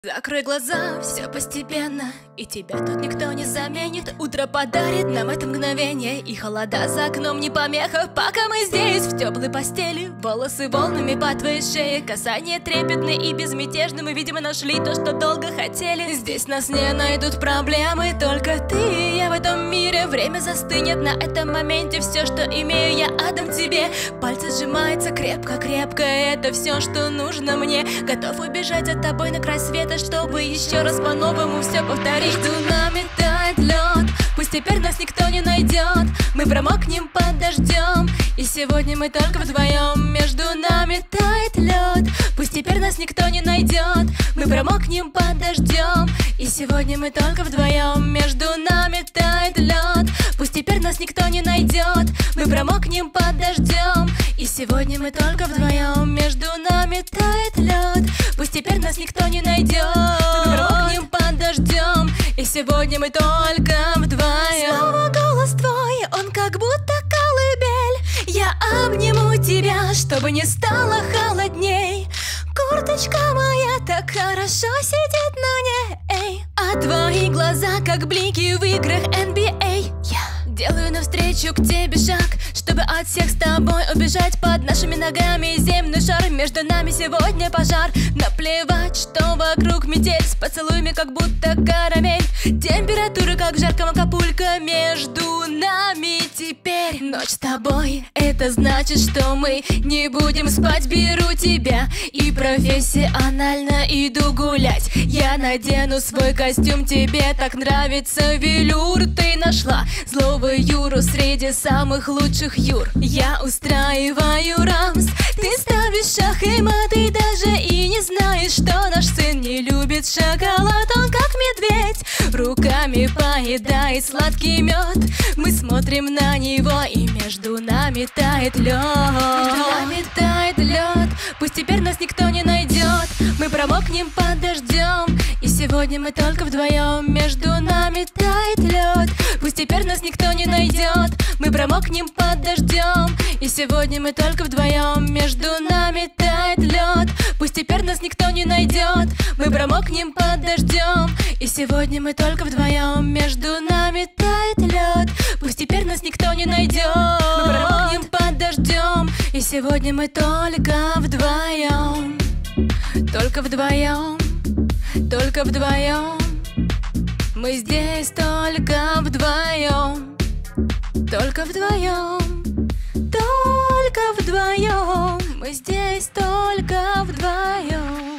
Закрой глаза, все постепенно, и тебя тут никто не заменит. Утро подарит нам это мгновение, и холода за окном не помеха. Пока мы здесь, в теплой постели, волосы волнами по твоей шее, касания трепетные и безмятежные. Мы, видимо, нашли то, что долго хотели. Здесь нас не найдут проблемы, только ты и я в этом мире. Время застынет на этом моменте, все, что имею, я отдам тебе. Пальцы сжимаются крепко-крепко, это все, что нужно мне. Готов убежать за тобой на край света, чтобы еще раз по-новому все повторить. Между нами тает лед, пусть теперь нас никто не найдет. Мы промокнем под дождем, и сегодня мы только вдвоем. Между нами тает лед, пусть теперь нас никто не найдет. Мы промокнем под дождем, и сегодня мы только вдвоем. Между нами тает лед, пусть теперь нас никто не найдет. Мы промокнем под дождем, и сегодня мы только вдвоем. Между нами тает лед, пусть теперь нас никто не найдет. Мы промокнем под дождем, и сегодня мы только вдвоем. Снова голос твой, он как будто колыбель. Я обниму тебя, чтобы не стало холодней. Курточка моя так хорошо сидит на ней. Эй. А твои глаза, как блики в играх NBA. Делаю навстречу к тебе шаг, чтобы от всех с тобой убежать. Под нашими ногами земной шар, между нами сегодня пожар. Наплевать, что вокруг метель, с поцелуями как будто карамель. Температура как жаркая Акапулько, между нами теперь ночь с тобой. Это значит, что мы не будем спать. Беру тебя и профессионально иду гулять. Я надену свой костюм, тебе так нравится велюр. Ты нашла злого Юру среди самых лучших Юр. Я устраиваю рамс, ты ставишь шах и мат. Ты даже и не знаешь, что наш сын не любит шоколад. Он как медведь, руками поедает сладкий мед. Мы смотрим на него, и между нами тает лед. Между нами тает лед, пусть теперь нас никто не найдет. Мы промокнем под дождем, и сегодня мы только вдвоем. Между нами тает лед, пусть теперь нас никто не найдет. Мы промокнем под дождем, и сегодня мы только вдвоем. Между нами тает лед, пусть теперь нас никто не найдет. Мы промокнем под дождем, и сегодня мы только вдвоем. Между нами тает лед, пусть теперь нас никто не найдет. Мы промокнем под дождем, и сегодня мы только вдвоем. Только вдвоем, только вдвоем. Мы здесь только вдвоем. Только вдвоем, только вдвоем. Мы здесь только вдвоем.